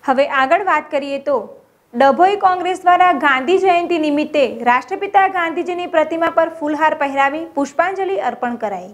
હવે આગળ વાત કરીએ તો ડભોઈ કોંગ્રેસ દ્વારા ગાંધી જયંતિ નિમિત્તે રાષ્ટ્રપિતા ગાંધીજીની પ્રતિમા પર ફૂલહાર પહેરાવી પુષ્પાંજલિ અર્પણ કરાઈ।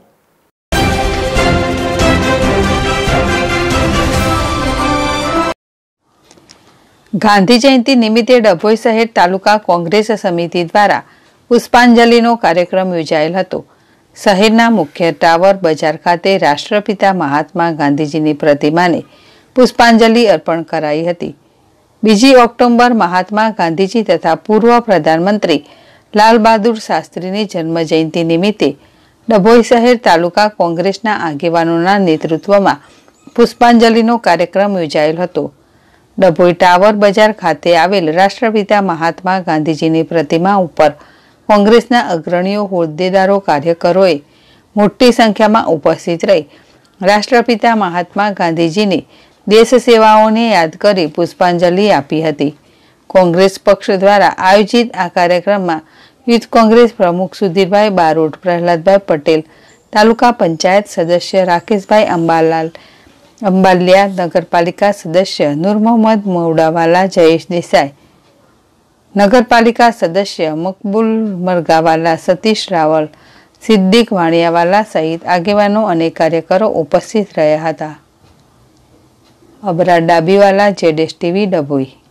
ગાંધી જયંતિ નિમિત્તે ડભોઈ શહેર તાલુકા કોંગ્રેસ સમિતિ દ્વારા પુષ્પાંજલિનો કાર્યક્રમ યોજાયેલ હતો। શહેરના મુખ્ય ટાવર બજાર ખાતે રાષ્ટ્રપિતા મહાત્મા ગાંધીજીની પ્રતિમાને પુષ્પાંજલિ અર્પણ કરાઈ હતી। 2 ઓક્ટોબર મહાત્મા ગાંધીજી તથા પૂર્વ પ્રધાનમંત્રી લાલ બહાદુર શાસ્ત્રીની જન્મ જયંતિ નિમિત્તે ડભોઈ શહેર તાલુકા કોંગ્રેસના આગેવાનોના નેતૃત્વમાં પુષ્પાંજલિનો કાર્યક્રમ યોજાયેલ હતો। ડભોઈ ટાવર બજાર ખાતે આવેલ રાષ્ટ્રપિતા મહાત્મા ગાંધીજીની પ્રતિમા ઉપર કોંગ્રેસના અગ્રણીઓ, હોદ્દેદારો, કાર્યકરોએ મોટી સંખ્યામાં ઉપસ્થિત રહી રાષ્ટ્રપિતા મહાત્મા ગાંધીજીની દેશ સેવાઓને યાદ કરી પુષ્પાંજલિ આપી હતી। કોંગ્રેસ પક્ષ દ્વારા આયોજિત આ કાર્યક્રમમાં યુથ કોંગ્રેસ પ્રમુખ સુધીરભાઈ બારોટ, પ્રહલાદભાઈ પટેલ, તાલુકા પંચાયત સદસ્ય રાકેશભાઈ અંબાલિયા, નગરપાલિકા સદસ્ય નૂર મોહમ્મદ મોડાવાલા, જયેશ દેસાઈ, નગરપાલિકા સદસ્ય મકબૂલ મરગાવાલા, સતીશ રાવલ, સિદ્દીક વાણિયાવાલા સહિત આગેવાનો અને કાર્યકરો ઉપસ્થિત રહ્યા હતા। અબરા ડાબીવાલા, ZSTV ડભોઈ।